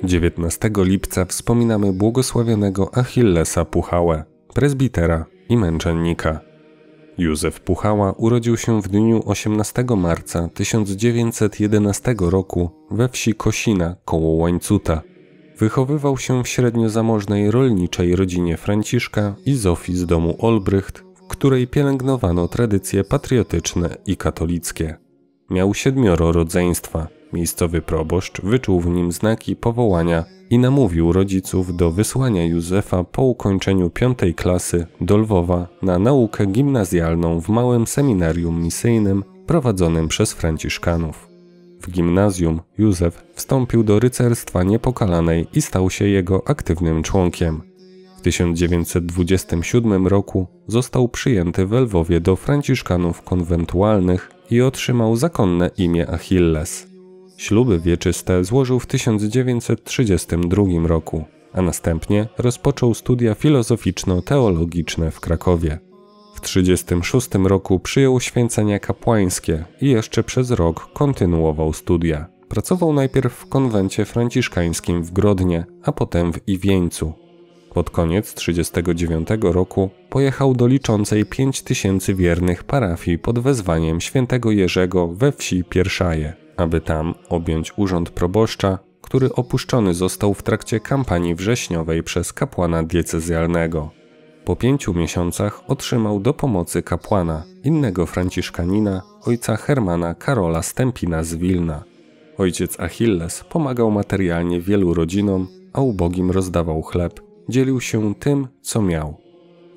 19 lipca wspominamy błogosławionego Achillesa Puchałę, prezbitera i męczennika. Józef Puchała urodził się w dniu 18 marca 1911 roku we wsi Kosina koło Łańcuta. Wychowywał się w średnio zamożnej rolniczej rodzinie Franciszka i Zofii z domu Olbrycht, w której pielęgnowano tradycje patriotyczne i katolickie. Miał 7 rodzeństwa. Miejscowy proboszcz wyczuł w nim znaki powołania i namówił rodziców do wysłania Józefa po ukończeniu 5. klasy do Lwowa na naukę gimnazjalną w małym seminarium misyjnym prowadzonym przez franciszkanów. W gimnazjum Józef wstąpił do rycerstwa Niepokalanej i stał się jego aktywnym członkiem. W 1927 roku został przyjęty w Lwowie do franciszkanów konwentualnych i otrzymał zakonne imię Achilles. Śluby wieczyste złożył w 1932 roku, a następnie rozpoczął studia filozoficzno-teologiczne w Krakowie. W 1936 roku przyjął święcenia kapłańskie i jeszcze przez rok kontynuował studia. Pracował najpierw w konwencie franciszkańskim w Grodnie, a potem w Iwieńcu. Pod koniec 1939 roku pojechał do liczącej 5000 wiernych parafii pod wezwaniem świętego Jerzego we wsi Pierszaje, aby tam objąć urząd proboszcza, który opuszczony został w trakcie kampanii wrześniowej przez kapłana diecezjalnego. Po 5 miesiącach otrzymał do pomocy kapłana, innego franciszkanina, ojca Hermana Karola Stępina z Wilna. Ojciec Achilles pomagał materialnie wielu rodzinom, a ubogim rozdawał chleb, dzielił się tym, co miał. W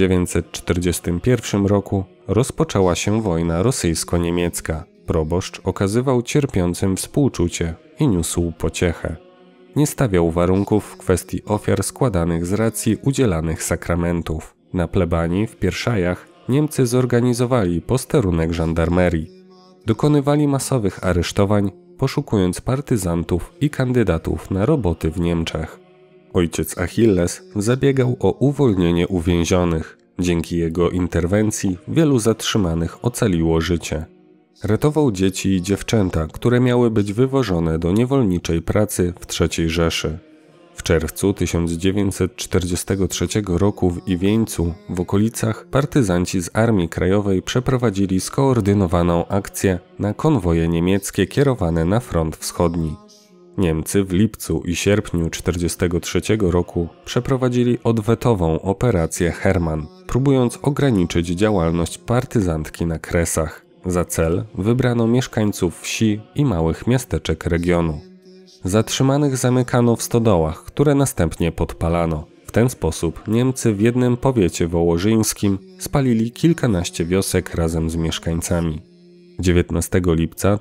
1941 roku rozpoczęła się wojna rosyjsko-niemiecka. Proboszcz okazywał cierpiącym współczucie i niósł pociechę. Nie stawiał warunków w kwestii ofiar składanych z racji udzielanych sakramentów. Na plebanii w Pierszajach Niemcy zorganizowali posterunek żandarmerii. Dokonywali masowych aresztowań, poszukując partyzantów i kandydatów na roboty w Niemczech. Ojciec Achilles zabiegał o uwolnienie uwięzionych. Dzięki jego interwencji wielu zatrzymanych ocaliło życie. Ratował dzieci i dziewczęta, które miały być wywożone do niewolniczej pracy w III Rzeszy. W czerwcu 1943 roku w Iwieńcu, w okolicach, partyzanci z Armii Krajowej przeprowadzili skoordynowaną akcję na konwoje niemieckie kierowane na front wschodni. Niemcy w lipcu i sierpniu 1943 roku przeprowadzili odwetową operację Hermann, próbując ograniczyć działalność partyzantki na Kresach. Za cel wybrano mieszkańców wsi i małych miasteczek regionu. Zatrzymanych zamykano w stodołach, które następnie podpalano. W ten sposób Niemcy w jednym powiecie wołożyńskim spalili kilkanaście wiosek razem z mieszkańcami. 19 lipca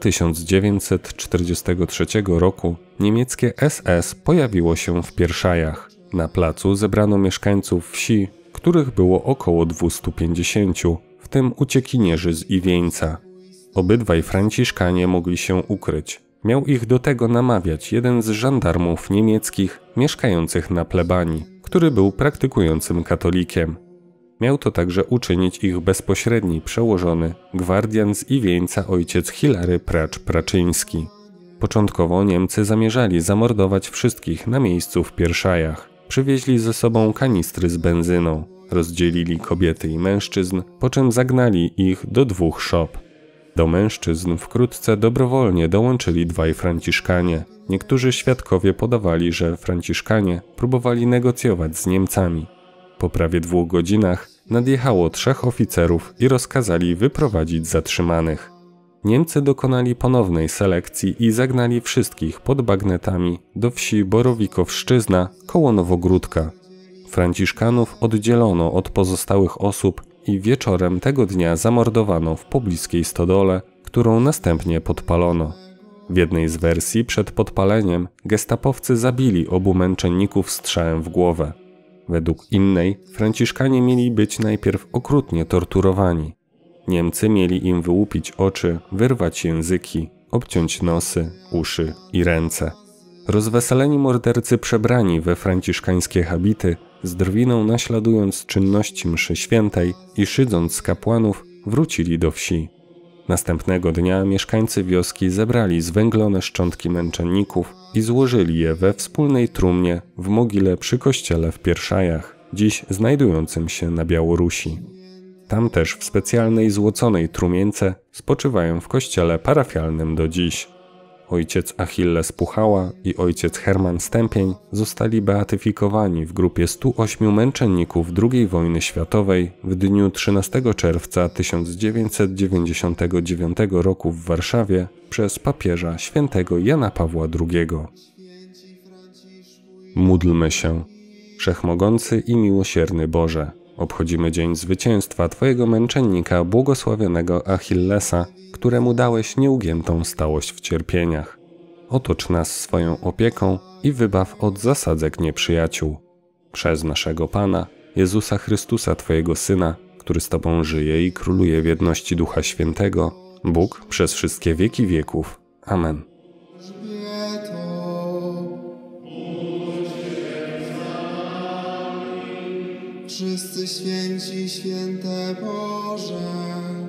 1943 roku niemieckie SS pojawiło się w Pierszajach. Na placu zebrano mieszkańców wsi, których było około 250, w tym uciekinierzy z Iwieńca. Obydwaj franciszkanie mogli się ukryć. Miał ich do tego namawiać jeden z żandarmów niemieckich mieszkających na plebanii, który był praktykującym katolikiem. Miał to także uczynić ich bezpośredni przełożony, gwardian z Iwieńca ojciec Hilary Pracz-Praczyński. Początkowo Niemcy zamierzali zamordować wszystkich na miejscu w Pierszajach. Przywieźli ze sobą kanistry z benzyną. Rozdzielili kobiety i mężczyzn, po czym zagnali ich do 2 szop. Do mężczyzn wkrótce dobrowolnie dołączyli 2 franciszkanie. Niektórzy świadkowie podawali, że franciszkanie próbowali negocjować z Niemcami. Po prawie 2 godzinach nadjechało 3 oficerów i rozkazali wyprowadzić zatrzymanych. Niemcy dokonali ponownej selekcji i zagnali wszystkich pod bagnetami do wsi Borowikowszczyzna koło Nowogródka. Franciszkanów oddzielono od pozostałych osób i wieczorem tego dnia zamordowano w pobliskiej stodole, którą następnie podpalono. W jednej z wersji przed podpaleniem gestapowcy zabili obu męczenników strzałem w głowę. Według innej franciszkanie mieli być najpierw okrutnie torturowani. Niemcy mieli im wyłupić oczy, wyrwać języki, obciąć nosy, uszy i ręce. Rozweseleni mordercy przebrani we franciszkańskie habity, z drwiną naśladując czynności mszy świętej i szydząc z kapłanów, wrócili do wsi. Następnego dnia mieszkańcy wioski zebrali zwęglone szczątki męczenników i złożyli je we wspólnej trumnie w mogile przy kościele w Pierszajach, dziś znajdującym się na Białorusi. Tam też w specjalnej złoconej trumience spoczywają w kościele parafialnym do dziś. Ojciec Achilles Puchała i ojciec Herman Stępień zostali beatyfikowani w grupie 108 męczenników II wojny światowej w dniu 13 czerwca 1999 roku w Warszawie przez papieża świętego Jana Pawła II. Módlmy się. Wszechmogący i miłosierny Boże, obchodzimy dzień zwycięstwa Twojego męczennika błogosławionego Achillesa, któremu dałeś nieugiętą stałość w cierpieniach. Otocz nas swoją opieką i wybaw od zasadzek nieprzyjaciół. Przez naszego Pana, Jezusa Chrystusa, Twojego Syna, który z Tobą żyje i króluje w jedności Ducha Świętego, Bóg przez wszystkie wieki wieków. Amen. Wszyscy święci, święte Boże.